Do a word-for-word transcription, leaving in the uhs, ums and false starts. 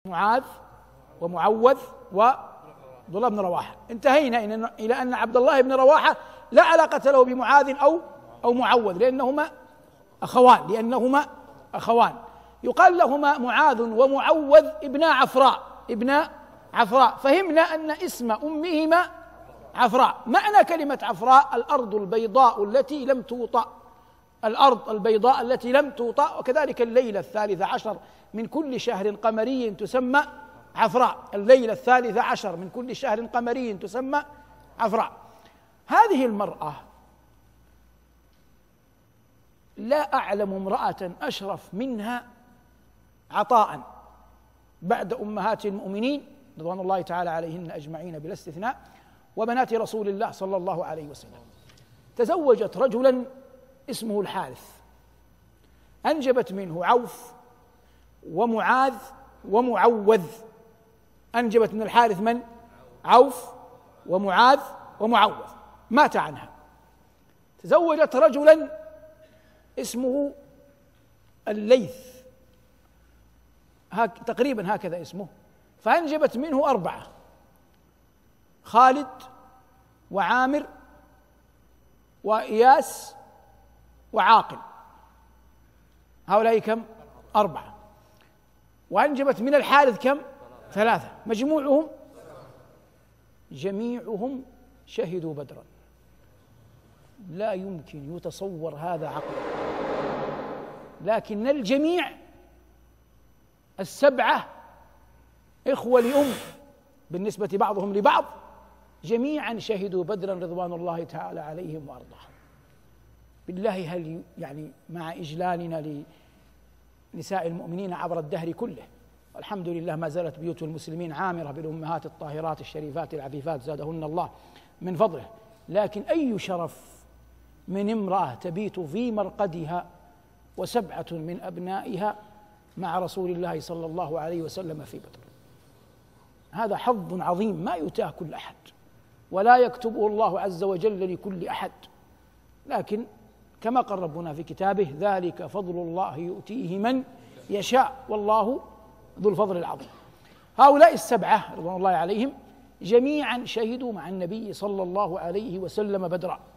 معاذ ومعوذ وعبد الله بن رواحة. انتهينا إلى أن عبد الله بن رواحة لا علاقة له بمعاذ أو أو معوذ لأنهما أخوان لأنهما أخوان يقال لهما معاذ ومعوذ ابنا عفراء ابنا عفراء. فهمنا أن اسم أمهما عفراء. معنى كلمة عفراء الأرض البيضاء التي لم توطأ، الأرض البيضاء التي لم توطأ. وكذلك الليلة الثالثة عشر من كل شهر قمري تسمى عفراء، الليلة الثالثة عشر من كل شهر قمري تسمى عفراء. هذه المرأة لا أعلم امرأة أشرف منها عطاء بعد أمهات المؤمنين رضوان الله تعالى عليهن أجمعين بلا استثناء وبنات رسول الله صلى الله عليه وسلم. تزوجت رجلا اسمه الحارث، أنجبت منه عوف ومعاذ ومعوذ. أنجبت من الحارث من؟ عوف ومعاذ ومعوذ. مات عنها. تزوجت رجلا اسمه الليث، هك تقريبا هكذا اسمه، فأنجبت منه أربعة: خالد وعامر وإياس وعاقل. هؤلاء كم؟ أربعة. وأنجبت من الحارث كم؟ ثلاثة. مجموعهم جميعهم شهدوا بدرا. لا يمكن يتصور هذا عقلا، لكن الجميع السبعة إخوة لأم بالنسبة بعضهم لبعض، جميعا شهدوا بدرا رضوان الله تعالى عليهم وأرضاهم. بالله هل يعني مع إجلالنا لنساء المؤمنين عبر الدهر كله، والحمد لله ما زالت بيوت المسلمين عامرة بالأمهات الطاهرات الشريفات العفيفات زادهن الله من فضله، لكن أي شرف من امرأة تبيت في مرقدها وسبعة من أبنائها مع رسول الله صلى الله عليه وسلم في بدر. هذا حظ عظيم ما يتاه كل أحد ولا يكتبه الله عز وجل لكل أحد، لكن كما قال ربنا في كتابه: ذلك فضل الله يؤتيه من يشاء والله ذو الفضل العظيم. هؤلاء السبعة رضوان الله عليهم جميعا شهدوا مع النبي صلى الله عليه وسلم بدرا.